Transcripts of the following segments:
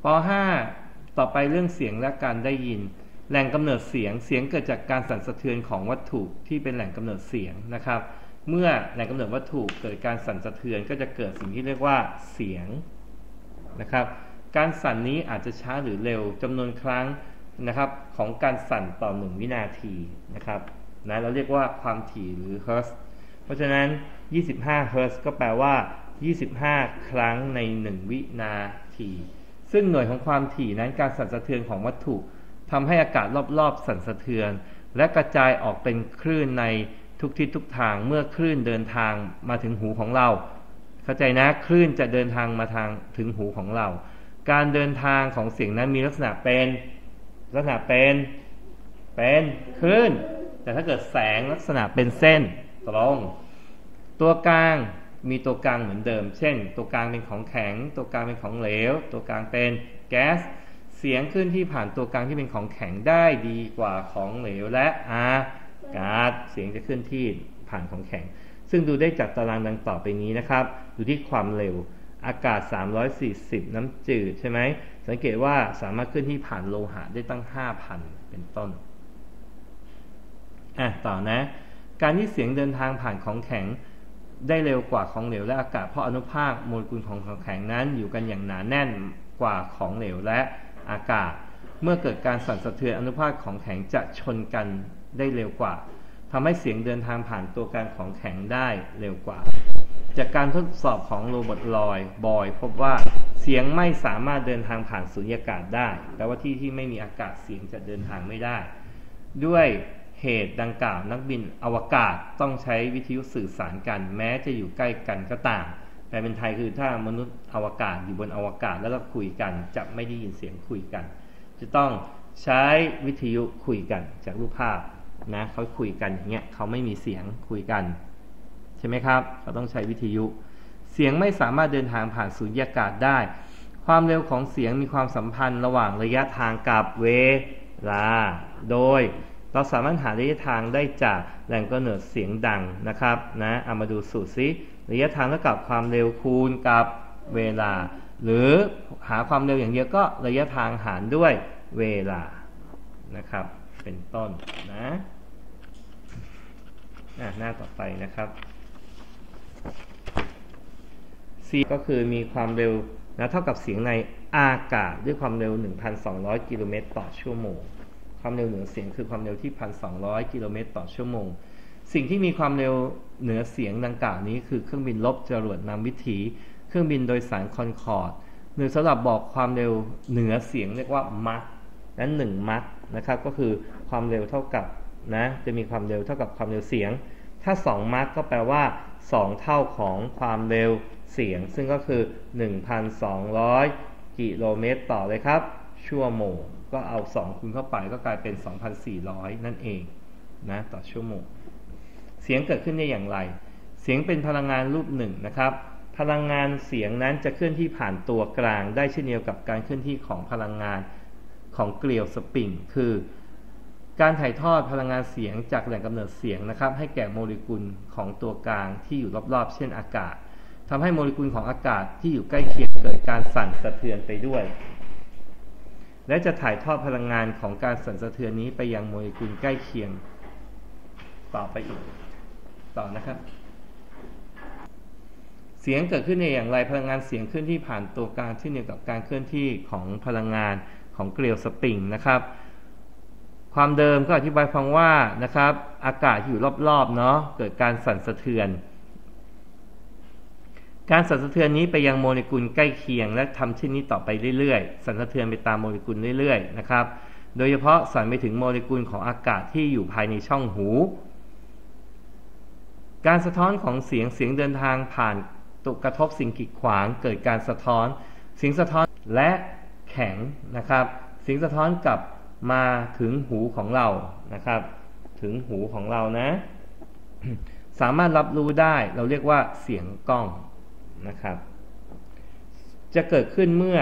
.5 ต่อไปเรื่องเสียงและการได้ยินแหล่งกำเนิดเสียงเกิดจากการสั่นสะเทือนของวัตถุที่เป็นแหล่งกำเนิดเสียงนะครับเมื่อแหล่งกำเนิดวัตถุเกิดการสั่นสะเทือนก็จะเกิดสิ่งที่เรียกว่าเสียงนะครับการสั่นนี้อาจจะช้าหรือเร็วจำนวนครั้งนะครับของการสั่นต่อ1วินาทีนะครับเราเรียกว่าความถี่หรือเฮิร์ตซ์เพราะฉะนั้น25เฮิร์ตซ์ก็แปลว่า25ครั้งใน1วินาทีซึ่งหน่วยของความถี่นั้นการสั่นสะเทือนของวัตถุทำให้อากาศรอบๆสั่นสะเทือนและกระจายออกเป็นคลื่นในทุกทิศทุกทางเมื่อคลื่นเดินทางมาถึงหูของเราเข้าใจนะคลื่นจะเดินทางมาทางถึงหูของเราการเดินทางของเสียงนั้นมีลักษณะเป็นคลื่นแต่ถ้าเกิดแสงลักษณะเป็นเส้นตรงตัวกลางมีตัวกลางเหมือนเดิมเช่นตัวกลางเป็นของแข็งตัวกลางเป็นของเหลวตัวกลางเป็นแก๊สเสียงขึ้นที่ผ่านตัวกลางที่เป็นของแข็งได้ดีกว่าของเหลวและอากาศเสียงจะขึ้นที่ผ่านของแข็งซึ่งดูได้จากตารางดังต่อไปนี้นะครับดูที่ความเร็วอากาศ340น้ำจืดใช่ไหมสังเกตว่าสามารถขึ้นที่ผ่านโลหะได้ตั้ง 5,000 เป็นต้นต่อนะการที่เสียงเดินทางผ่านของแข็งได้เร็วกว่าของเหลวและอากาศเพราะอนุภาคโมเลกุลของแข็งนั้นอยู่กันอย่างหนาแน่นกว่าของเหลวและอากาศเมื่อเกิดการสั่นสะเทือนอนุภาคของแข็งจะชนกันได้เร็วกว่าทำให้เสียงเดินทางผ่านตัวกลางของแข็งได้เร็วกว่าจากการทดสอบของโรเบิร์ตบอยพบว่าเสียงไม่สามารถเดินทางผ่านสุญญากาศได้แปลว่าที่ไม่มีอากาศเสียงจะเดินทางไม่ได้ด้วยเหตุดังกล่าวนักบินอวกาศต้องใช้วิทยุสื่อสารกันแม้จะอยู่ใกล้กันก็ตามแต่เป็นไทยคือถ้ามนุษย์อวกาศอยู่บนอวกาศแล้วก็คุยกันจะไม่ได้ยินเสียงคุยกันจะต้องใช้วิทยุคุยกันจากรูปภาพนะเขาคุยกันอย่างเงี้ยเขาไม่มีเสียงคุยกันใช่ไหมครับเขาต้องใช้วิทยุเสียงไม่สามารถเดินทางผ่านสุญญากาศได้ความเร็วของเสียงมีความสัมพันธ์ระหว่างระยะทางกับเวลาโดยเราสามารถหาระยะทางได้จากแหล่งกำเนิดเสียงดังนะครับเอามาดูสูตรซิระยะทางเท่ากับความเร็วคูณกับเวลาหรือหาความเร็วอย่างเดียวก็ระยะทางหารด้วยเวลานะครับเป็นต้นนะหน้าต่อไปนะครับc ก็คือมีความเร็วเท่ากับเสียงในอากาศด้วยความเร็ว 1,200 กิโลเมตรต่อชั่วโมงความเร็วเหนือเสียงคือความเร็วที่ 1,200 กิโลเมตรต่อชั่วโมงสิ่งที่มีความเร็วเหนือเสียงดังกล่าวนี้คือเครื่องบินรบจรวดนำวิถีเครื่องบินโดยสารคอนคอร์ดหรือสำหรับบอกความเร็วเหนือเสียงเรียกว่ามัคนั้น1มัคนะครับก็คือความเร็วเท่ากับจะมีความเร็วเท่ากับความเร็วเสียงถ้า2มัคก็แปลว่า2เท่าของความเร็วเสียงซึ่งก็คือ 1,200 กิโลเมตรต่อเลยครับชั่วโมงก็เอา2คูณเข้าไปก็กลายเป็น 2,400 นั่นเองต่อชั่วโมงเสียงเกิดขึ้นได้อย่างไรเสียงเป็นพลังงานรูปหนึ่งนะครับพลังงานเสียงนั้นจะเคลื่อนที่ผ่านตัวกลางได้เช่นเดียวกับการเคลื่อนที่ของพลังงานของเกลียวสปริงคือการถ่ายทอดพลังงานเสียงจากแหล่งกำเนิดเสียงนะครับให้แก่โมเลกุลของตัวกลางที่อยู่รอบๆเช่นอากาศทำให้โมเลกุลของอากาศที่อยู่ใกล้เคียงเกิดการสั่นสะเทือนไปด้วยและจะถ่ายทอดพลังงานของการสั่นสะเทือนนี้ไปยังโมเลกุลใกล้เคียงต่อไปอีกต่อนะครับเสียงเกิดขึ้นในอย่างไรพลังงานเสียงเคลื่อนที่ผ่านตัวกลางเช่นเดียวกับการเคลื่อนที่ของพลังงานของเกลียวสปริงนะครับความเดิมก็อธิบายฟังว่านะครับอากาศอยู่รอบๆเกิดการสั่นสะเทือนการสั่นสะเทือนนี้ไปยังโมเลกุลใกล้เคียงและทำเช่นนี้ต่อไปเรื่อยๆสั่นสะเทือนไปตามโมเลกุลเรื่อยๆนะครับโดยเฉพาะสั่นไปถึงโมเลกุลของอากาศที่อยู่ภายในช่องหูการสะท้อนของเสียงเดินทางผ่านตุกระทบสิ่งกีดขวางเกิดการสะท้อนเสียงสะท้อนและแข็งนะครับเสียงสะท้อนกลับมาถึงหูของเรานะครับถึงหูของเราสามารถรับรู้ได้เราเรียกว่าเสียงก้องนะครับจะเกิดขึ้นเมื่อ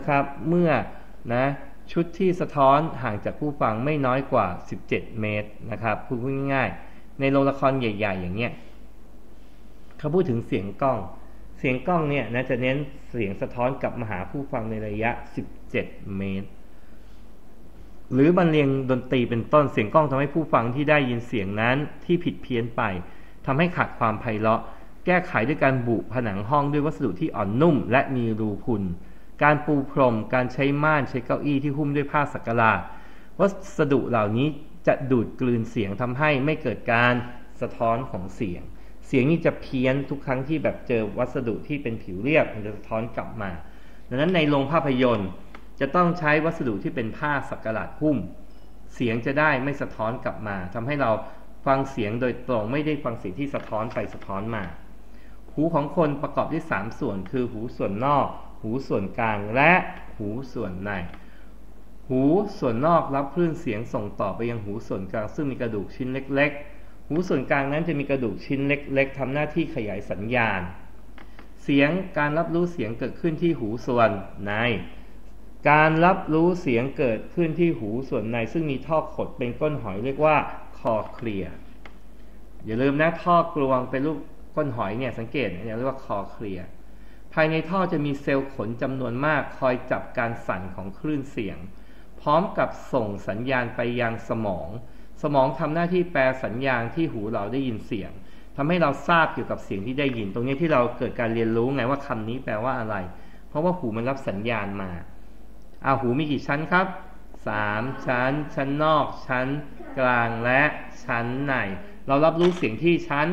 ชุดที่สะท้อนห่างจากผู้ฟังไม่น้อยกว่า17เมตรนะครับพูดง่ายๆในโรงละครใหญ่ๆอย่างเงี้ยเขาพูดถึงเสียงก้องเสียงกล้องเนี่ยนะจะเน้นเสียงสะท้อนกลับมาหาผู้ฟังในระยะ17 เมตรหรือบรรเลงดนตรีเป็นต้นเสียงกล้องทำให้ผู้ฟังที่ได้ยินเสียงนั้นที่ผิดเพี้ยนไปทำให้ขาดความไพเราะแก้ไขด้วยการบุผนังห้องด้วยวัสดุที่อ่อนนุ่มและมีรูพุนการปูพรมการใช้ม่านใช้เก้าอี้ที่หุ้มด้วยผ้าสักหลาดวัสดุเหล่านี้จะดูดกลืนเสียงทำให้ไม่เกิดการสะท้อนของเสียงนี้จะเพี้ยนทุกครั้งที่แบบเจอวัสดุที่เป็นผิวเรียบมันจะสะท้อนกลับมาดังนั้นในโรงภาพยนตร์จะต้องใช้วัสดุที่เป็นผ้าสักหลาดหุ้มเสียงจะได้ไม่สะท้อนกลับมาทำให้เราฟังเสียงโดยตรงไม่ได้ฟังเสียงที่สะท้อนไปสะท้อนมาหูของคนประกอบด้วย3ส่วนคือหูส่วนนอกหูส่วนกลางและหูส่วนในหูส่วนนอกรับคลื่นเสียงส่งต่อไปยังหูส่วนกลางซึ่งมีกระดูกชิ้นเล็กๆหูส่วนกลางนั้นจะมีกระดูกชิ้นเล็กๆทำหน้าที่ขยายสัญญาณเสียงการรับรู้เสียงเกิดขึ้นที่หูส่วนในการรับรู้เสียงเกิดขึ้นที่หูส่วนในซึ่งมีท่อขดเป็นก้นหอยเรียกว่าคอเคลียร์อย่าลืมนะท่อกลวงเป็นรูปก้นหอยเนี่ยสังเกตเรียกว่าคอเคลียร์ภายในท่อจะมีเซลล์ขนจำนวนมากคอยจับการสั่นของคลื่นเสียงพร้อมกับส่งสัญญาณไปยังสมองทำหน้าที่แปลสัญญาณที่หูเราได้ยินเสียงทำให้เราทราบเกี่ยวกับเสียงที่ได้ยินตรงนี้ที่เราเกิดการเรียนรู้ไงว่าคำนี้แปลว่าอะไรเพราะว่าหูมันรับสัญญาณมาหูมีกี่ชั้นครับ3ชั้นชั้นนอกชั้นกลางและชั้นในเรารับรู้เสียงที่ชั้น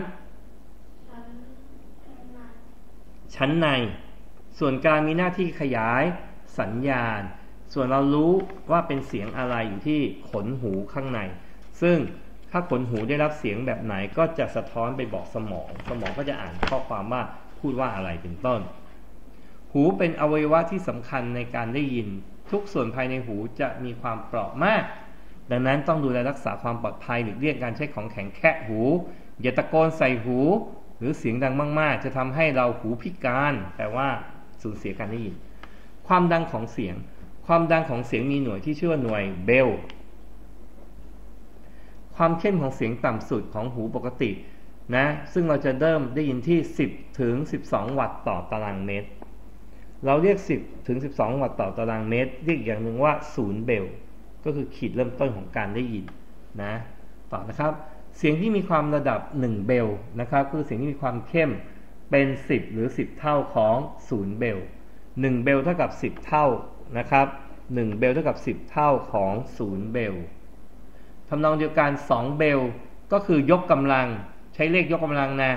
ในส่วนกลางมีหน้าที่ขยายสัญญาณส่วนเรารู้ว่าเป็นเสียงอะไรอยู่ที่ขนหูข้างในซึ่งถ้าขนหูได้รับเสียงแบบไหนก็จะสะท้อนไปบอกสมองก็จะอ่านข้อความว่าพูดว่าอะไรเป็นต้นหูเป็นอวัยวะที่สำคัญในการได้ยินทุกส่วนภายในหูจะมีความเปราะมากดังนั้นต้องดูแลรักษาความปลอดภัยหรือเลี่ยงการใช้ของแข็งแคะหูอย่าตะโกนใส่หูหรือเสียงดังมากๆจะทำให้เราหูพิการแปลว่าสูญเสียการได้ยินความดังของเสียงมีหน่วยที่ชื่อว่าหน่วยเบลความเข้มของเสียงต่ำสุดของหูปกตินะซึ่งเราจะเริ่มได้ยินที่10 ถึง 12 วัตต์ต่อตารางเมตรเราเรียก10 ถึง 12 วัตต์ต่อตารางเมตรเรียกอย่างหนึ่งว่า0เบลก็คือขีดเริ่มต้นของการได้ยินนะต่อนะครับเสียงที่มีความระดับ1เบลนะครับคือเสียงที่มีความเข้มเป็น10หรือ10เท่าของ0เบล1เบลเท่ากับ10เท่านะครับ1เบลเท่ากับ10เท่าของ0เบลทำนองเดียวกัน2เบลก็คือยกกำลังใช้เลขยกกำลังนะ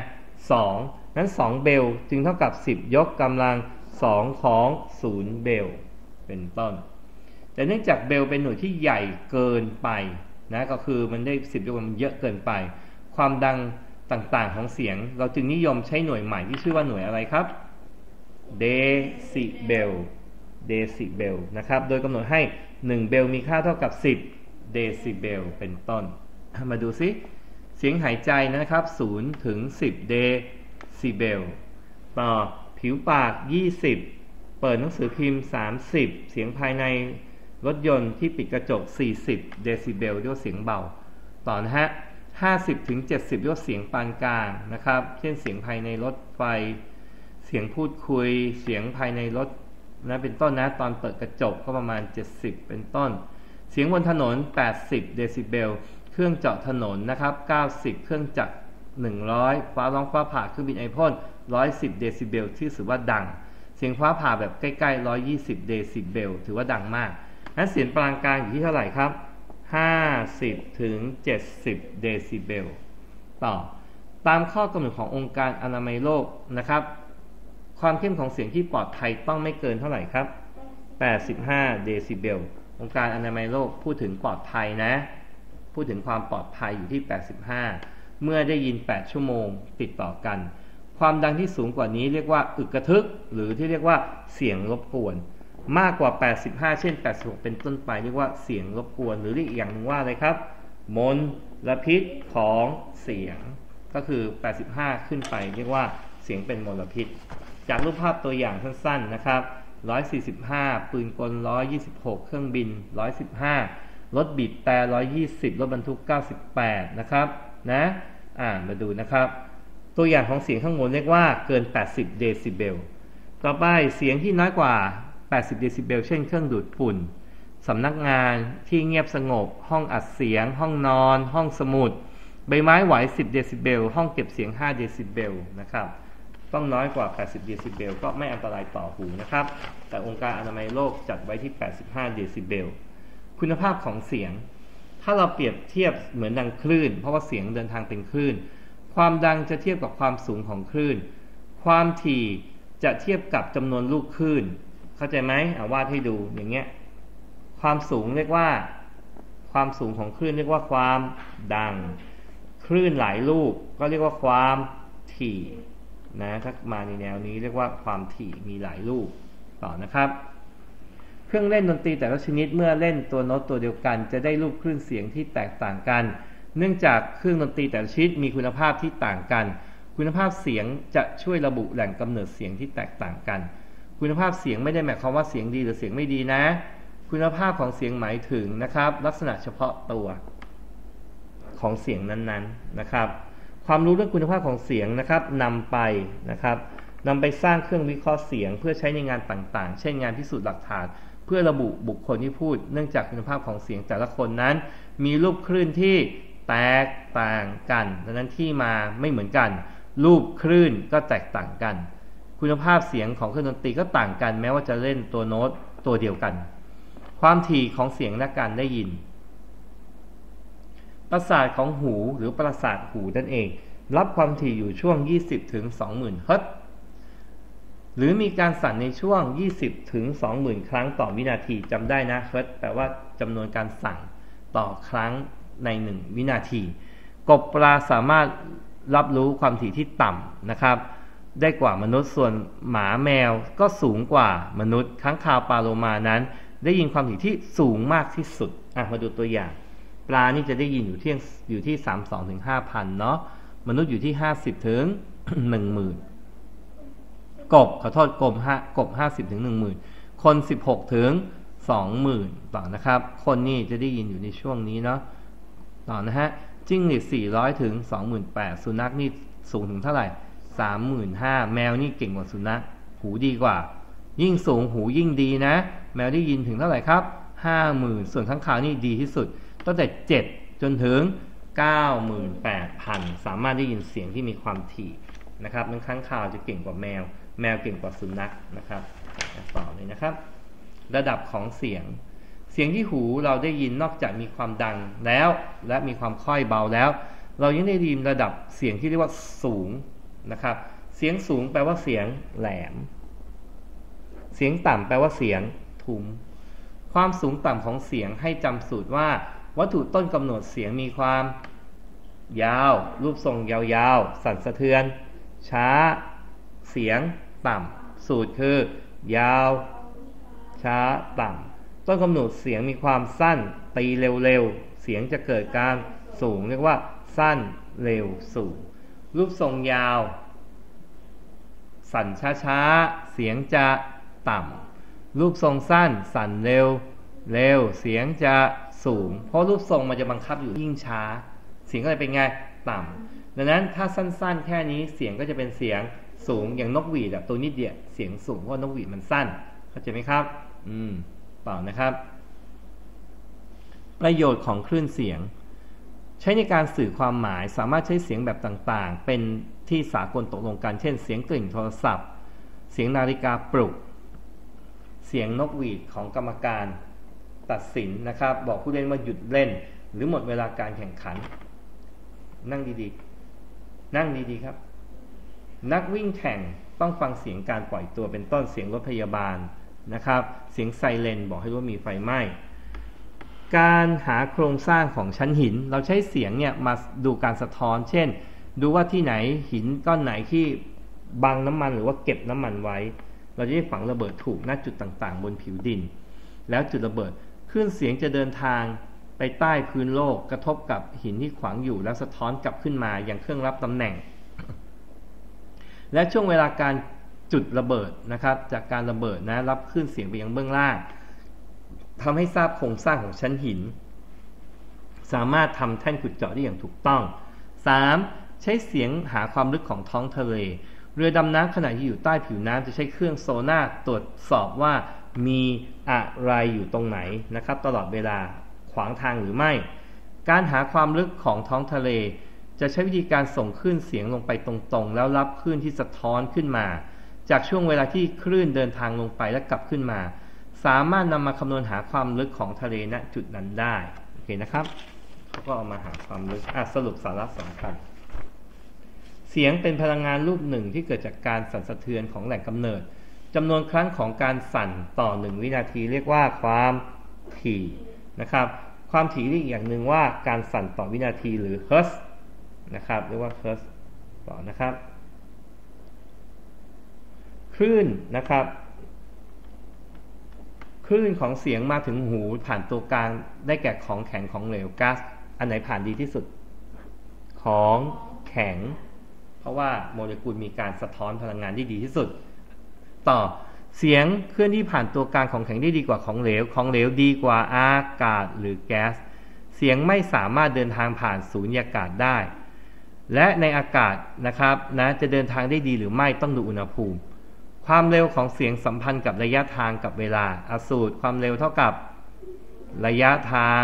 2นั้น2เบลจึงเท่ากับ10ยกกำลัง2ของ0เบลเป็นต้นแต่เนื่องจากเบลเป็นหน่วยที่ใหญ่เกินไปนะก็คือมันได้10ยกกำลังเยอะเกินไปความดังต่างๆของเสียงเราจึงนิยมใช้หน่วยใหม่ที่ชื่อว่าหน่วยอะไรครับเดซิเบลนะครับโดยกำหนดให้1เบลมีค่าเท่ากับ10เดซิเบลเป็นต้นมาดูซิเสียงหายใจนะครับ0 ถึง 10เดซิเบลต่อผิวปาก20เปิดหนังสือพิมพ์30เสียงภายในรถยนต์ที่ปิดกระจก40เดซิเบลเรียกว่าเสียงเบาต่อนะฮะ50 ถึง 70เรียกว่าเสียงปานกลางนะครับเช่นเสียงภายในรถไฟเสียงพูดคุยเสียงภายในรถนะเป็นต้นนะตอนเปิดกระจกก็ประมาณ70เป็นต้นเสียงบนถนน80เดซิเบลเครื่องเจาะถนนนะครับ90เครื่องจักร100ฟ้าร้องฟ้าผ่าเครื่องบินไอพ่น110เดซิเบลที่ถือว่าดังเสียงฟ้าผ่าแบบใกล้ๆ120เดซิเบลถือว่าดังมากนั้นเสียงปานกลางอยู่ที่เท่าไหร่ครับ50 ถึง 70เดซิเบลต่อตามข้อกำหนดขององค์การอนามัยโลกนะครับความเข้มของเสียงที่ปลอดภัยต้องไม่เกินเท่าไหร่ครับ85เดซิเบลองค์การอนามัยโลกพูดถึงปลอดภัยนะพูดถึงความปลอดภัยอยู่ที่85เมื่อได้ยิน8ชั่วโมงติดต่อกันความดังที่สูงกว่านี้เรียกว่าอึกกระทึกหรือที่เรียกว่าเสียงรบกวนมากกว่า85เช่น86เป็นต้นไปเรียกว่าเสียงรบกวนหรือเรียกอีกอย่างหนึ่งว่าอะไรครับมลพิษของเสียงก็คือ85ขึ้นไปเรียกว่าเสียงเป็นมลพิษจากรูปภาพตัวอย่างสั้นๆนะครับ145ปืนกล126เครื่องบิน115รถบีบแต่120รถบรรทุก98นะครับนะมาดูนะครับตัวอย่างของเสียงข้างบนเรียกว่าเกิน80เดซิเบลต่อไปเสียงที่น้อยกว่า80เดซิเบลเช่นเครื่องดูดฝุ่นสำนักงานที่เงียบสงบห้องอัดเสียงห้องนอนห้องสมุดใบไม้ไหว10เดซิเบลห้องเก็บเสียง5เดซิเบลนะครับต้องน้อยกว่า80เดซิเบลก็ไม่อันตรายต่อหูนะครับแต่องค์การอนามัยโลกจัดไว้ที่85เดซิเบลคุณภาพของเสียงถ้าเราเปรียบเทียบเหมือนดังคลื่นเพราะว่าเสียงเดินทางเป็นคลื่นความดังจะเทียบกับความสูงของคลื่นความถี่จะเทียบกับจำนวนลูกคลื่นเข้าใจไหมวาดให้ดูอย่างเงี้ยความสูงเรียกว่าความสูงของคลื่นเรียกว่าความดังคลื่นหลายลูกก็เรียกว่าความถี่นะถ้ามาในแนวนี้เรียกว่าความถี่มีหลายลูกต่อนะครับเครื่องเล่นดนตรีแต่ละชนิดเมื่อเล่นตัวโน้ตตัวเดียวกันจะได้รูปคลื่นเสียงที่แตกต่างกันเนื่องจากเครื่องดนตรีแต่ละชนิดมีคุณภาพที่ต่างกันคุณภาพเสียงจะช่วยระบุแหล่งกำเนิดเสียงที่แตกต่างกันคุณภาพเสียงไม่ได้หมายความว่าเสียงดีหรือเสียงไม่ดีนะคุณภาพของเสียงหมายถึงนะครับลักษณะเฉพาะตัวของเสียงนั้นๆนะครับความรู้เรื่องคุณภาพของเสียงนะครับนำไปสร้างเครื่องวิเคราะห์เสียงเพื่อใช้ในงานต่างๆเช่นงานพิสูจน์หลักฐานเพื่อระบุบุคคลที่พูดเนื่องจากคุณภาพของเสียงแต่ละคนนั้นมีรูปคลื่นที่แตกต่างกันดังนั้นที่มาไม่เหมือนกันรูปคลื่นก็แตกต่างกันคุณภาพเสียงของเครื่องดนตรีก็ต่างกันแม้ว่าจะเล่นตัวโน้ตตัวเดียวกันความถี่ของเสียงและการได้ยินประสาทของหูหรือประสาทหูนั่นเองรับความถี่อยู่ช่วง20ถึง 20,000 เฮิรตซ์หรือมีการสั่นในช่วง20ถึง 20,000 ครั้งต่อวินาทีจำได้นะเฮิรตซ์แปลว่าจำนวนการสั่นต่อครั้งใน1วินาทีกบปลาสามารถรับรู้ความถี่ที่ต่ำนะครับได้กว่ามนุษย์ส่วนหมาแมวก็สูงกว่ามนุษย์ค้างคาวปลาโลมานั้นได้ยินความถี่ที่สูงมากที่สุดมาดูตัวอย่างปลานี่จะได้ยินอยู่ที่32ถึง 5,000 เนาะมนุษย์อยู่ที่50ถึง 10,000 กบ50ถึง 10,000 คน16ถึง 20,000 ต่อนะครับคนนี่จะได้ยินอยู่ในช่วงนี้เนาะต่อนะฮะจิ้งหรีด400ถึง 28,000 สุนัขนี่สูงถึงเท่าไหร่ 35,000 แมวนี่เก่งกว่าสุนัขหูดีกว่ายิ่งสูงหูยิ่งดีนะแมวได้ยินถึงเท่าไหร่ครับ 50,000 ส่วนข้างคาวนี่ดีที่สุดตั้งแต่7จนถึง 98,000 สามารถได้ยินเสียงที่มีความถี่นะครับนั้นข้างคาวจะเก่งกว่าแมวเก่งกว่าสุนัขนะครับต่อเลยนะครับระดับของเสียงที่หูเราได้ยินนอกจากมีความดังแล้วและมีความค่อยเบาแล้วเรายังได้ยินระดับเสียงที่เรียกว่าสูงนะครับเสียงสูงแปลว่าเสียงแหลมเสียงต่ำแปลว่าเสียงทุ้มความสูงต่ำของเสียงให้จำสูตรว่าวัตถุต้นกำเนิดเสียงมีความยาวรูปทรงยาวๆสั่นสะเทือนช้าเสียงต่ำสูตรคือยาวช้าต่ำต้นกำเนิดเสียงมีความสั้นตีเร็วๆเสียงจะเกิดการสูงเรียกว่าสั้นเร็วสูงรูปทรงยาวสั่นช้าๆเสียงจะต่ำรูปทรงสั้นสั่นเร็วเสียงจะสูงเพราะรูปทรงมันจะบังคับอยู่ยิ่งช้าเสียงก็เลยเป็นไงต่ำดังนั้นถ้าสั้นๆแค่นี้เสียงก็จะเป็นเสียงสูงอย่างนกหวีดตัวนิดเดียวเสียงสูงเพราะนกหวีดมันสั้นเข้าใจไหมครับต่อนะครับประโยชน์ของคลื่นเสียงใช้ในการสื่อความหมายสามารถใช้เสียงแบบต่างๆเป็นที่สากลตกลงกันเช่นเสียงกลิ่นโทรศัพท์เสียงนาฬิกาปลุกเสียงนกหวีดของกรรมการตัดสินนะครับบอกผู้เล่นว่าหยุดเล่นหรือหมดเวลาการแข่งขันนั่งดีๆครับนักวิ่งแข่งต้องฟังเสียงการปล่อยตัวเป็นต้นเสียงรถพยาบาลนะครับเสียงไซเรนบอกให้รู้ว่ามีไฟไหม้การหาโครงสร้างของชั้นหินเราใช้เสียงเนี่ยมาดูการสะท้อนเช่นดูว่าที่ไหนหินก้อนไหนที่บังน้ำมันหรือว่าเก็บน้ำมันไว้เราจะได้ฝังระเบิดถูกณจุดต่างๆบนผิวดินแล้วจุดระเบิดคลื่นเสียงจะเดินทางไปใต้พื้นโลกกระทบกับหินที่ขวางอยู่แล้วสะท้อนกลับขึ้นมาอย่างเครื่องรับตำแหน่งและช่วงเวลาการจุดระเบิดนะครับจากการระเบิดนะรับคลื่นเสียงไปยังเบื้องล่างทำให้ทราบโครงสร้างของชั้นหินสามารถทำแท่นขุดเจาะได้อย่างถูกต้อง 3. ใช้เสียงหาความลึกของท้องทะเลเรือดำน้ำขณะที่อยู่ใต้ผิวน้ำจะใช้เครื่องโซน่าตรวจสอบว่ามีอะไรอยู่ตรงไหนนะครับตลอดเวลาขวางทางหรือไม่การหาความลึกของท้องทะเลจะใช้วิธีการส่งคลื่นเสียงลงไปตรงๆแล้วรับคลื่นที่สะท้อนขึ้นมาจากช่วงเวลาที่คลื่นเดินทางลงไปและกลับขึ้นมาสามารถนำมาคำนวณหาความลึกของทะเลณจุดนั้นได้โอเคนะครับเขาก็เอามาหาความลึกสรุปสาระสำคัญเสียงเป็นพลังงานรูปหนึ่งที่เกิดจากการสั่นสะเทือนของแหล่งกำเนิดจำนวนครั้งของการสั่นต่อ1วินาทีเรียกว่าความถี่นะครับความถี่เรียกอีกอย่างหนึ่งว่าการสั่นต่อวินาทีหรือเฮิร์ตซ์นะครับเรียกว่าเฮิร์ตซ์ต่อนะครับคลื่นนะครับคลื่นของเสียงมาถึงหูผ่านตัวกลางได้แก่ของแข็งของเหลวก๊าซอันไหนผ่านดีที่สุดของแข็งเพราะว่าโมเลกุลมีการสะท้อนพลังงานที่ดีที่สุดต่อเสียงเคลื่อนที่ผ่านตัวกลางของแข็งได้ดีกว่าของเหลวของเหลวดีกว่าอากาศหรือแก๊สเสียงไม่สามารถเดินทางผ่านสูญญากาศได้และในอากาศนะครับจะเดินทางได้ดีหรือไม่ต้องดูอุณหภูมิความเร็วของเสียงสัมพันธ์กับระยะทางกับเวลาสูตรความเร็วเท่ากับระยะทาง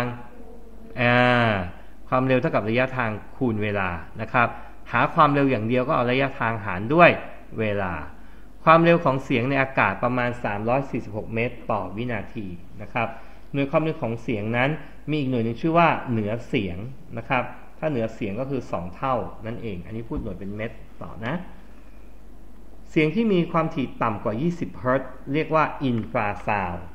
ความเร็วเท่ากับระยะทางคูณเวลานะครับหาความเร็วอย่างเดียวก็เอาระยะทางหารด้วยเวลาความเร็วของเสียงในอากาศประมาณ346เมตรต่อวินาทีนะครับหน่วยความเร็วของเสียงนั้นมีอีกหน่วยนึงชื่อว่าเหนือเสียงนะครับถ้าเหนือเสียงก็คือ2เท่านั่นเองอันนี้พูดหน่วยเป็นเมตรต่อนะเสียงที่มีความถี่ต่ำกว่า20เฮิรตซ์เรียกว่าอินฟราซาวด์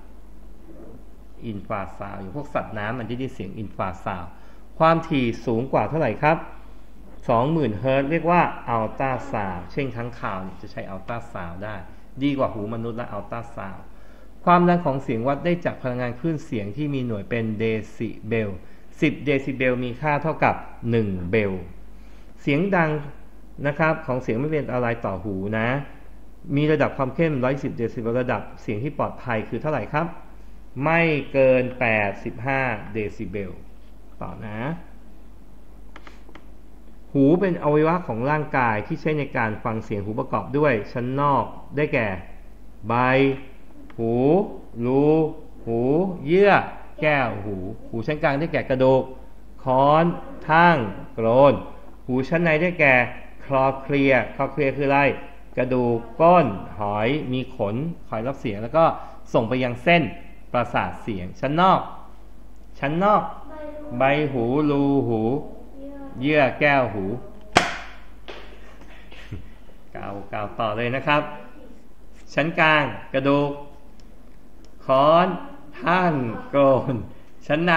อย่างพวกสัตว์น้ำมันจะได้เสียงอินฟราซาวด์ความถี่สูงกว่าเท่าไหร่ครับ20,000 เฮิรตซ์เรียกว่าอัลตราซาวด์เช่นค้างคาวจะใช้อัลตราซาวด์ได้ดีกว่าหูมนุษย์และอัลตราซาวด์ความดังของเสียงวัดได้จากพลังงานคลื่นเสียงที่มีหน่วยเป็นเดซิเบล10เดซิเบลมีค่าเท่ากับ1เบลเสียงดังนะครับของเสียงไม่เป็นอะไรต่อหูนะมีระดับความเข้ม110เดซิเบลระดับเสียงที่ปลอดภัยคือเท่าไหร่ครับไม่เกิน85เดซิเบลต่อนะหูเป็นอวัยวะของร่างกายที่ใช้ในการฟังเสียงหูประกอบด้วยชั้นนอกได้แก่ใบหูรูหูเยื่อแก้วหูชั้นกลางได้แก่กระดูกค้อนทั่งโกรนหูชั้นในได้แก่คลอเคลียคืออะไรกระดูกก้นหอยมีขนคอยรับเสียงแล้วก็ส่งไปยังเส้นประสาทเสียงชั้นนอกใบหูรูหูเยื่อแก้วหูกาวต่อเลยนะครับชั้นกลางกระดูกค้อนทั่งโกรนชั้นใน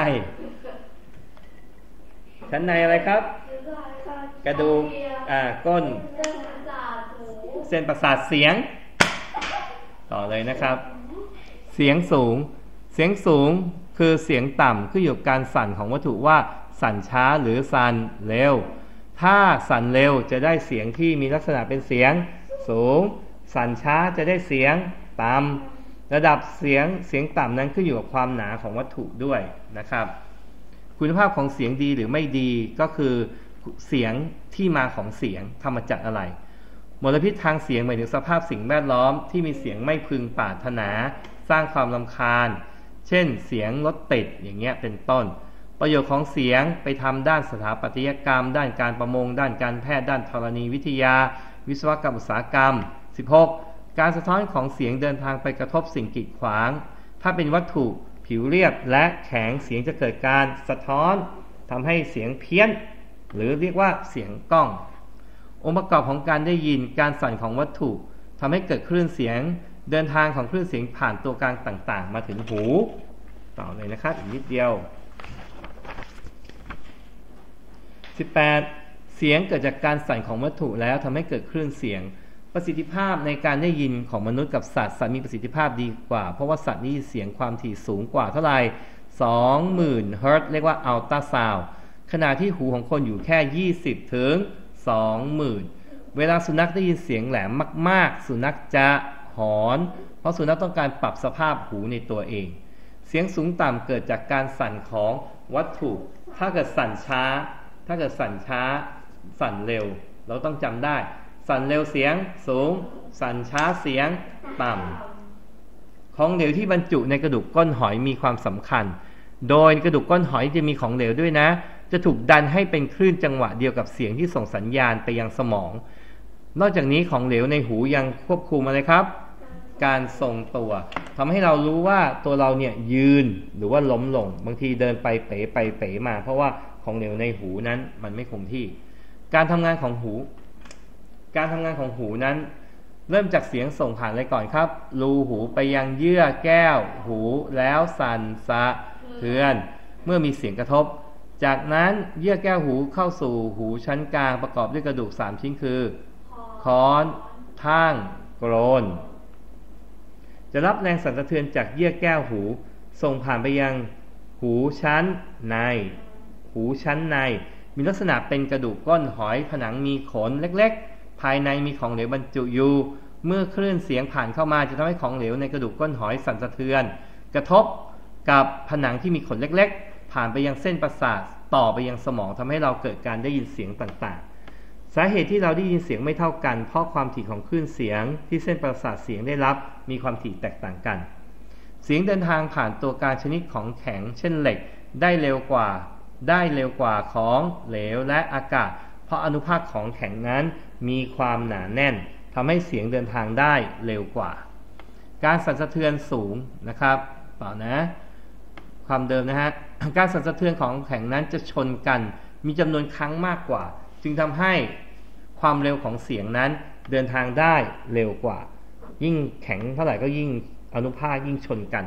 อะไรครับกระดูกก้นเส้นประสาทเสียงต่อเลยนะครับเสียงสูงคือเสียงต่ำขึ้นอยู่กับการสั่นของวัตถุว่าสั่นช้าหรือสั่นเร็วถ้าสั่นเร็วจะได้เสียงที่มีลักษณะเป็นเสียงสูงสั่นช้าจะได้เสียงต่ำระดับเสียงต่ำนั้นขึ้นอยู่กับความหนาของวัตถุด้วยนะครับคุณภาพของเสียงดีหรือไม่ดีก็คือเสียงที่มาของเสียงทำมาจากอะไรมลพิษทางเสียงหมายถึงสภาพสิ่งแวดล้อมที่มีเสียงไม่พึงปรารถนาสร้างความรำคาญเช่นเสียงรถติดอย่างเงี้ยเป็นต้นประโยชน์ของเสียงไปทำด้านสถาปัตยกรรมด้านการประมงด้านการแพทย์ด้านธรณีวิทยาวิศวกรรมอุตสาหกรรม16การสะท้อนของเสียงเดินทางไปกระทบสิ่งกีดขวางถ้าเป็นวัตถุผิวเรียบและแข็งเสียงจะเกิดการสะท้อนทำให้เสียงเพี้ยนหรือเรียกว่าเสียงก้ององค์ประกอบของการได้ยินการสั่นของวัตถุทำให้เกิดคลื่นเสียงเดินทางของคลื่นเสียงผ่านตัวกลางต่างๆมาถึงหูต่อเลยนะครับอีกนิดเดียว18เสียงเกิดจากการสั่นของวัตถุแล้วทำให้เกิดคลื่นเสียงประสิทธิภาพในการได้ยินของมนุษย์กับสัตว์มีประสิทธิภาพดีกว่าเพราะว่าสัตว์ได้ยินเสียงความถี่สูงกว่าเท่าไหร่ 20,000 เฮิรตซ์เรียกว่าอัลตราซาวด์ขณะที่หูของคนอยู่แค่20ถึง20,000เวลาสุนัขได้ยินเสียงแหลมมากๆสุนัขจะหอนเพราะสุนัขต้องการปรับสภาพหูในตัวเองเสียงสูงต่ำเกิดจากการสั่นของวัตถุถ้าเกิดสั่นช้าสั่นเร็วเราต้องจำได้สั่นเร็วเสียงสูงสั่นช้าเสียงต่ำของเหลวที่บรรจุในกระดูกก้นหอยมีความสำคัญโดยกระดูกก้นหอยจะมีของเหลวด้วยนะจะถูกดันให้เป็นคลื่นจังหวะเดียวกับเสียงที่ส่งสัญญาณไปยังสมองนอกจากนี้ของเหลวในหูยังควบคุมอะไรครับการทรงตัวทำให้เรารู้ว่าตัวเราเนี่ยยืนหรือว่าล้มลงบางทีเดินไปเป๋ไปเป๋มาเพราะว่าของเหลวในหูนั้นมันไม่คงที่การทำงานของหูนั้นเริ่มจากเสียงส่งผ่านอะไรก่อนครับรูหูไปยังเยื่อแก้วหูแล้วสั่นสะเทือนเมื่อมีเสียงกระทบจากนั้นเยื่อแก้วหูเข้าสู่หูชั้นกลางประกอบด้วยกระดูก3ชิ้นคือค้อนท่างโกรนจะรับแรงสั่นสะเทือนจากเยื่อแก้วหูส่งผ่านไปยังหูชั้นในมีลักษณะเป็นกระดูกก้นหอยผนังมีขนเล็กๆภายในมีของเหลวบรรจุอยู่เมื่อคลื่นเสียงผ่านเข้ามาจะทำให้ของเหลวในกระดูกก้นหอยสั่นสะเทือนกระทบกับผนังที่มีขนเล็กๆผ่านไปยังเส้นประสาทต่อไปยังสมองทำให้เราเกิดการได้ยินเสียงต่างๆสาเหตุที่เราได้ยินเสียงไม่เท่ากันเพราะความถี่ของคลื่นเสียงที่เส้นประสาทเสียงได้รับมีความถี่แตกต่างกันเสียงเดินทางผ่านตัวการชนิดของแข็งเช่นเหล็กได้เร็วกว่าของเหลวและอากาศเพราะอนุภาคของแข็งนั้นมีความหนาแน่นทำให้เสียงเดินทางได้เร็วกว่าการสั่นสะเทือนสูงนะครับต่อนะความเดิมนะฮะ การสั่นสะเทือนของแข็งนั้นจะชนกันมีจำนวนครั้งมากกว่าจึงทำให้ความเร็วของเสียงนั้นเดินทางได้เร็วกว่ายิ่งแข็งเท่าไหร่ก็ยิ่งอนุภาคยิ่งชนกัน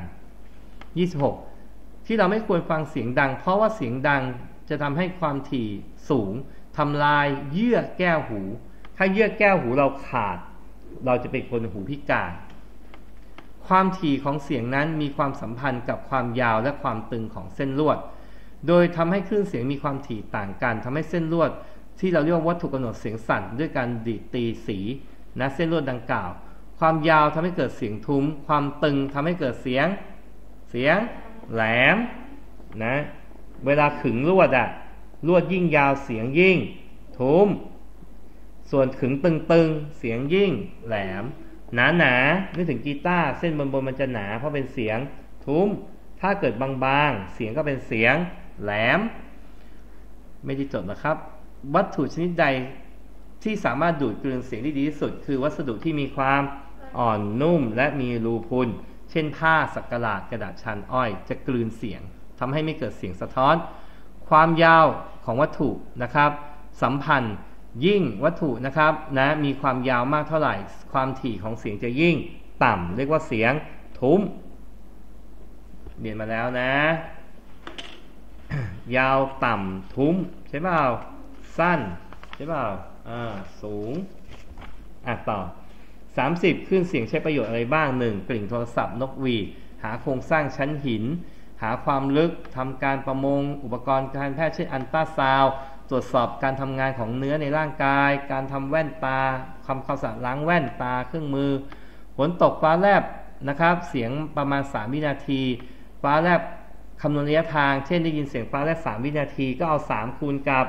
26ที่เราไม่ควรฟังเสียงดังเพราะว่าเสียงดังจะทำให้ความถี่สูงทำลายเยื่อแก้วหูถ้าเยื่อแก้วหูเราขาดเราจะเป็นคนหูพิการความถี่ของเสียงนั้นมีความสัมพันธ์กับความยาวและความตึงของเส้นลวดโดยทำให้คลื่นเสียงมีความถี่ต่างกันทำให้เส้นลวดที่เราเรียกว่าวัตถุกำหนดเสียงสั่นด้วยการดีดตีสีนะเส้นลวดดังกล่าวความยาวทำให้เกิดเสียงทุ้มความตึงทำให้เกิดเสียงแหลมนะเวลาขึงลวดลวดยิ่งยาวเสียงยิ่งทุ้มส่วนขึงตึงเสียงยิ่งแหลมหนานึกถึงกีตาร์เส้นบนมันจะหนาเพราะเป็นเสียงทุ้มถ้าเกิดบางๆเสียงก็เป็นเสียงแหลมไม่ได้จดนะครับวัตถุชนิดใดที่สามารถดูดกลืนเสียงได้ดีที่สุดคือวัสดุที่มีความอ่อนนุ่มและมีรูพุนเช่นผ้าสักหลาดกระดาษชันอ้อยจะกลืนเสียงทำให้ไม่เกิดเสียงสะท้อนความยาวของวัตถุนะครับสัมพันธ์ยิ่งวัตถุนะครับนะมีความยาวมากเท่าไหร่ความถี่ของเสียงจะยิ่งต่ำเรียกว่าเสียงทุ้มเรียนมาแล้วนะ ยาวต่ำทุ้มใช่เปล่าสั้นใช่เปล่าสูงต่อ30คลื่นเสียงใช้ประโยชน์อะไรบ้าง 1. กลิ่งโทรศัพท์นกหวีดหาโครงสร้างชั้นหินหาความลึกทำการประมงอุปกรณ์การแพทย์เช่นอัลตราซาวด์ตรวจสอบการทำงานของเนื้อในร่างกายการทำแว่นตาทำความสะอาดล้างแว่นตาเครื่องมือฝนตกฟ้าแลบนะครับเสียงประมาณ3วินาทีฟ้าแลบคำนวณระยะทางเช่นได้ยินเสียงฟ้าแลบ3วินาทีก็เอา3คูณกับ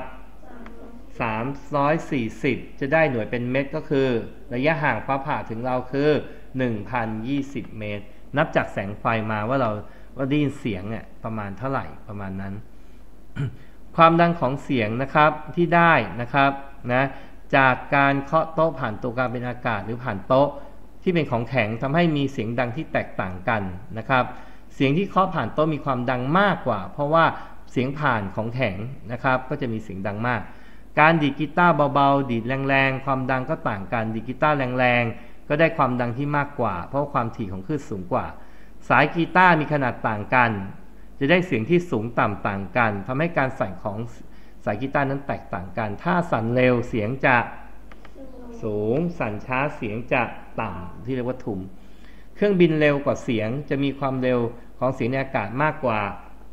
340จะได้หน่วยเป็นเมตรก็คือระยะห่างฟ้าผ่าถึงเราคือ 1,020 เมตรนับจากแสงไฟมาว่าได้ยินเสียงเนี่ยประมาณเท่าไหร่ประมาณนั้น ความดังของเสียงนะครับที่ได้นะครับนะจากการเคาะโต๊ะผ่านตัวการเป็นอากาศหรือผ่านโต๊ะที่เป็นของแข็งทำให้มีเสียงดังที่แตกต่างกันนะครับเสียงที่เคาะผ่านโต๊ะมีความดังมากกว่าเพราะว่าเสียงผ่านของแข็งนะครับก็จะมีเสียงดังมากการดีดกีตาร์เบาๆดีดแรงๆความดังก็ต่างกันดีดกีตาร์แรงๆก็ได้ความดังที่มากกว่าเพราะความถี่ของคลื่นสูงกว่าสายกีตาร์มีขนาดต่างกันจะได้เสียงที่สูงต่ำต่างกันทำให้การสั่นของสายกีตาร์นั้นแตกต่างกันถ้าสั่นเร็วเสียงจะสูงสั่นช้าเสียงจะต่ำที่เรียกว่าทุ้มเครื่องบินเร็วกว่าเสียงจะมีความเร็วของเสียงในอากาศมากกว่า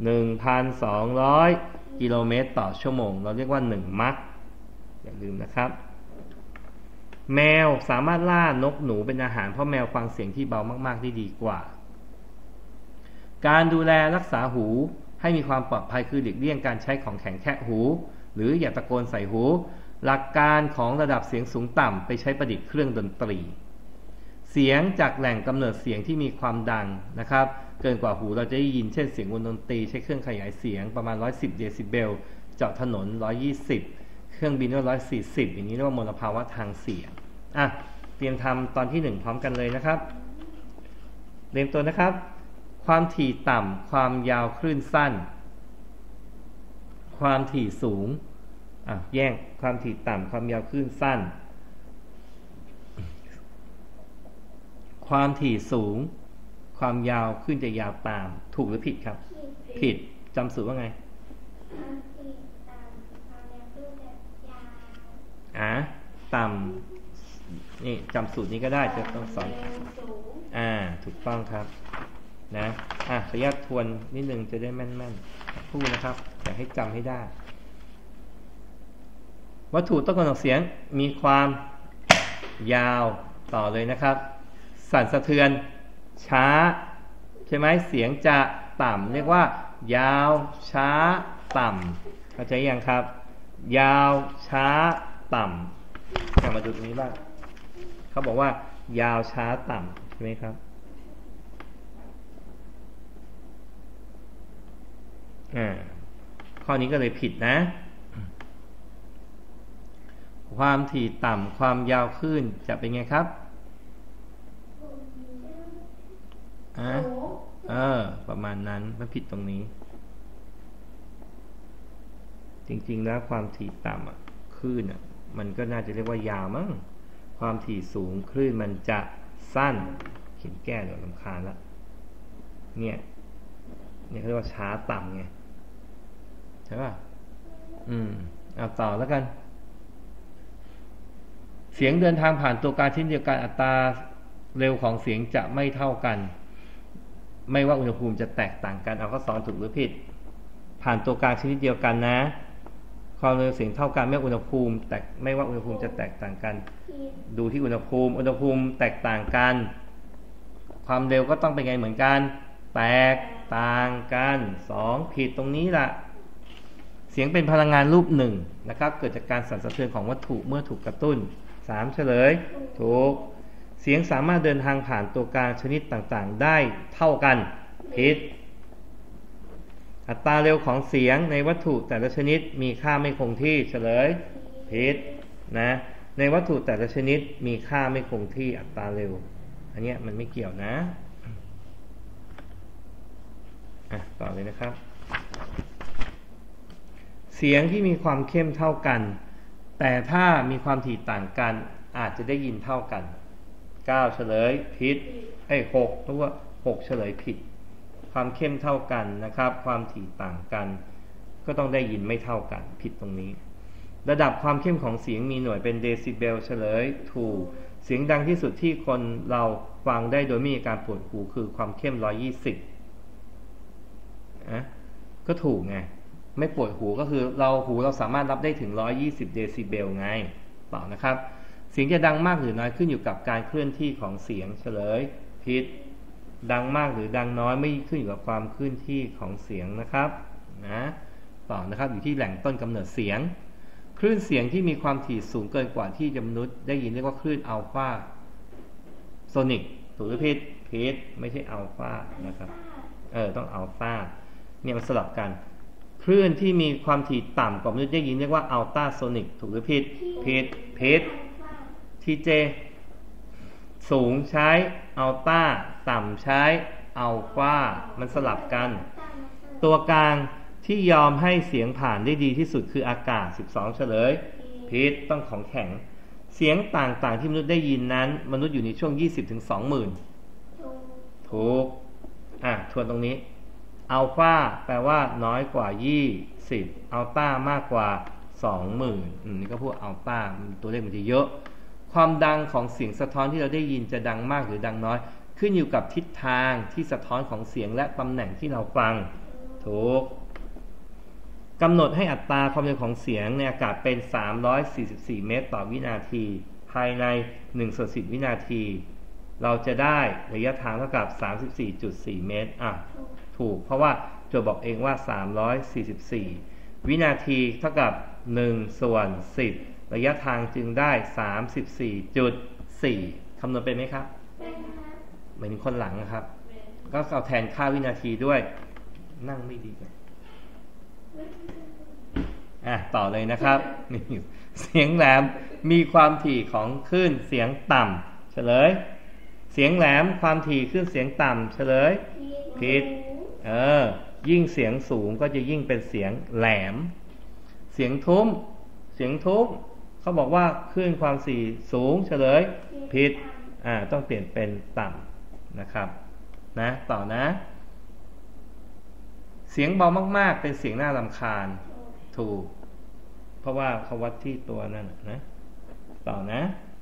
1,200 กิโลเมตรต่อชั่วโมงเราเรียกว่า1 มัคอย่าลืมนะครับแมวสามารถล่านกหนูเป็นอาหารเพราะแมวฟังเสียงที่เบามากๆได้ดีกว่าการดูแลรักษาหูให้มีความปลอดภัยคือหลีกเลี่ยงการใช้ของแข็งแคะหูหรืออย่าตะโกนใส่หูหลักการของระดับเสียงสูงต่ำไปใช้ประดิษฐ์เครื่องดนตรี เสียงจากแหล่งกำเนิดเสียงที่มีความดังนะครับเกินกว่าหูเราจะได้ยินเช่นเสียงวงดนตรีใช้เครื่องขยายเสียงประมาณ110เดซิเบลเจาะถนน120เครื่องบินก็140อย่างนี้เรียกว่ามลภาวะทางเสียงเตรียมทำตอนที่1พร้อมกันเลยนะครับเรียนตัวนะครับความถี่ต่ำความยาวคลื่นสั้นความถี่สูงแยกความถี่ต่ำความยาวคลื่นสั้นความถี่สูงความยาวคลื่นจะยาวตามถูกหรือผิดครับผิดจำสูตรว่าไงความถี่ต่ำความยาวคลื่นจะยาวต่ำนี่จำสูตรนี้ก็ได้จะต้องสอนถูกต้องครับนะขออนุญาตทวนนิดนึงจะได้แม่นๆพูดนะครับอยากให้จำให้ได้วัตถุต้นกำเนิดเสียงมีความยาวต่อเลยนะครับสั่นสะเทือนช้าใช่ไหมเสียงจะต่ำเรียกว่ายาวช้าต่ำเข้าใจยังครับยาวช้าต่ำมาดูตรงนี้บ้างเขาบอกว่ายาวช้าต่ำใช่ไหมครับข้อนี้ก็เลยผิดนะความถี่ต่ำความยาวคลื่นจะเป็นไงครับประมาณนั้นมันผิดตรงนี้จริงๆแล้วความถี่ต่ำคลื่นมันก็น่าจะเรียกว่ายาวมั้งความถี่สูงคลื่นมันจะสั้นเขียนแก้เดี๋ยวรำคาญละเนี่ยเขาเรียกว่าช้าต่ำไงใช่ป่ะเอาต่อแล้วกันเสียงเดินทางผ่านตัวกลางเช่นเดียวกันอัตราเร็วของเสียงจะไม่เท่ากันไม่ว่าอุณหภูมิจะแตกต่างกันเอาข้อ2ถูกหรือผิดผ่านตัวกลางชนิดเดียวกันนะความเร็วเสียงเท่ากันไม่ว่าอุณหภูมิจะแตกต่างกันดูที่อุณหภูมิแตกต่างกันความเร็วก็ต้องเป็นไงเหมือนกันแตกต่างกัน2ผิดตรงนี้ล่ะเสียงเป็นพลังงานรูปหนึ่งนะครับเกิดจากการสั่นสะเทือนของวัตถุเมื่อถูกกระตุ้น3เฉลยถูกเสียงสามารถเดินทางผ่านตัวกลางชนิดต่างๆได้เท่ากันผิดอัตราเร็วของเสียงในวัตถุแต่ละชนิดมีค่าไม่คงที่เฉลยผิดนะในวัตถุแต่ละชนิดมีค่าไม่คงที่อัตราเร็วอันนี้มันไม่เกี่ยวนะต่อเลยนะครับเสียงที่มีความเข้มเท่ากันแต่ถ้ามีความถี่ต่างกันอาจจะได้ยินเท่ากัน9เฉลยผิด6เพราะว่า6เฉลยผิดความเข้มเท่ากันนะครับความถี่ต่างกันก็ต้องได้ยินไม่เท่ากันผิดตรงนี้ระดับความเข้มของเสียงมีหน่วยเป็นเดซิเบลเฉลยถูกเสียงดังที่สุดที่คนเราฟังได้โดยไม่มีการปวดหูคือความเข้ม120ก็ถูกไงไม่ปวดหูก็คือเราสามารถรับได้ถึง120เดซิเบลไงต่อนะครับเสียงจะดังมากหรือน้อยขึ้นอยู่กับการเคลื่อนที่ของเสียงเฉลยผิดดังมากหรือดังน้อยไม่ขึ้นอยู่กับความเคลื่อนที่ของเสียงนะครับต่อนะครับอยู่ที่แหล่งต้นกำเนิดเสียงคลื่นเสียงที่มีความถี่สูงเกินกว่าที่มนุษย์ได้ยินเรียกว่าคลื่นอัลฟาโซนิกถูกหรือผิดผิดไม่ใช่อัลฟานะครับต้องอัลฟาเนี่ยมันสลับกันคลื่นที่มีความถี่ต่ำกว่ามนุษย์ได้ยินเรียกว่าอัลตราโซนิกถูกหรือผิดผิดทีเจสูงใช้อัลต้าต่ำใช้อัลฟามันสลับกันตัวกลางที่ยอมให้เสียงผ่านได้ดีที่สุดคืออากาศ12เฉลยผิดต้องของแข็งเสียงต่างๆที่มนุษย์ได้ยินนั้นมนุษย์อยู่ในช่วง 20-20,000 ถูกทวนตรงนี้อัลฟาแปลว่าน้อยกว่า20อัลต้ามากกว่า 20,000นี่ก็พูดอัลต้าตัวเลขมันจะเยอะความดังของเสียงสะท้อนที่เราได้ยินจะดังมากหรือดังน้อยขึ้นอยู่กับทิศทางที่สะท้อนของเสียงและตำแหน่งที่เราฟังถูกกำหนดให้อัตราความเร็วของเสียงในอากาศเป็น344เมตรต่อวินาทีภายใน1/10วินาทีเราจะได้ระยะทางเท่ากับ 34.4 เมตรถูกเพราะว่าโจทย์บอกเองว่า344 วินาทีเท่ากับ1/10ระยะทางจึงได้ 34.4 คำนวณเป็นไหมครับเหมือนคนหลังนะครับก็เอาแทนค่าวินาทีด้วยนั่งไม่ดีกันต่อเลยนะครับเสียงแหลมมีความถี่ของคลื่นเสียงต่ำเฉลยเสียงแหลมความถี่คลื่นเสียงต่ำเฉลยผิดยิ่งเสียงสูงก็จะยิ่งเป็นเสียงแหลมเสียงทุ้มเขาบอกว่าคลื่นความถี่สูงเฉลยผิดต้องเปลี่ยนเป็นต่ำนะครับนะต่อนะเสียงเบามากๆเป็นเสียงน่ารำคาญถูกเพราะว่าเขาวัดที่ตัวนั่นนะต่อนะ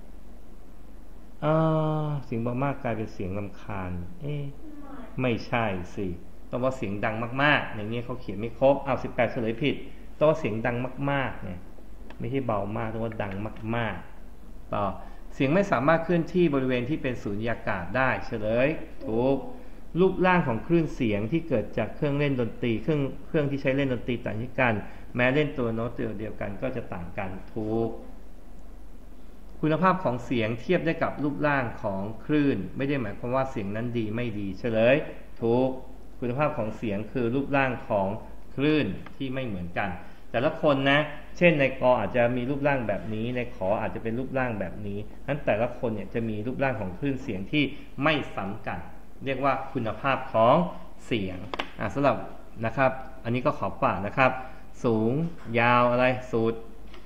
เสียงเบามากกลายเป็นเสียงรำคาญไม่ใช่สิต้องว่าเสียงดังมากๆอย่างนี้เขาเขียนไม่ครบ18เฉลยผิดต้องว่าเสียงดังมากๆเนี่ยไม่ใช่เบามากต้องว่าดังมากๆต่อเสียงไม่สามารถเคลื่อนที่บริเวณที่เป็นสุญญากาศได้เฉลยถูกรูปร่างของคลื่นเสียงที่เกิดจากเครื่องเล่นดนตรีเครื่องที่ใช้เล่นดนตรีต่างกันแม้เล่นตัวโน้ตเดียวกันก็จะต่างกันถูกคุณภาพของเสียงเทียบได้กับรูปร่างของคลื่นไม่ได้หมายความว่าเสียงนั้นดีไม่ดีเฉลยถูกคุณภาพของเสียงคือรูปร่างของคลื่นที่ไม่เหมือนกันแต่ละคนนะเช่นในกออาจจะมีรูปร่างแบบนี้ในขออาจจะเป็นรูปร่างแบบนี้นั้นแต่ละคนเนี่ยจะมีรูปร่างของคลื่นเสียงที่ไม่ซ้ำกันเรียกว่าคุณภาพของเสียงสำหรับนะครับอันนี้ก็ขอฝากนะครับสูงยาวอะไรสูตร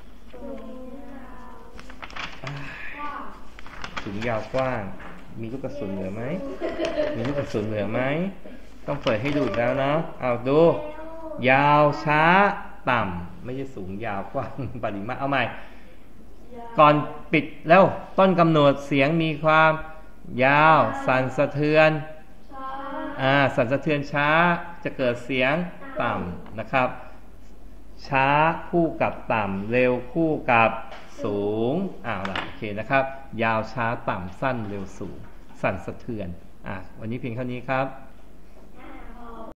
สูงยาวกว้างมีลูกกระสุนเหลือไหมมีลูกกระสุนเหลือไหมต้องเปิดให้ดูแล้วเนาะเอาดูยาวช้าต่ำไม่ใช่สูงยาวกว้างปริมาตรเอาใหม่ก่อนปิดแล้วต้นกำหนดเสียงมีความยาวสั่นสะเทือนสั่นสะเทือนช้าจะเกิดเสียงต่ำนะครับช้าคู่กับต่ำเร็วคู่กับสูงล่ะโอเคนะครับยาวช้าต่ำสั้นเร็วสูงสั่นสะเทือนวันนี้เพียงเท่านี้ครับ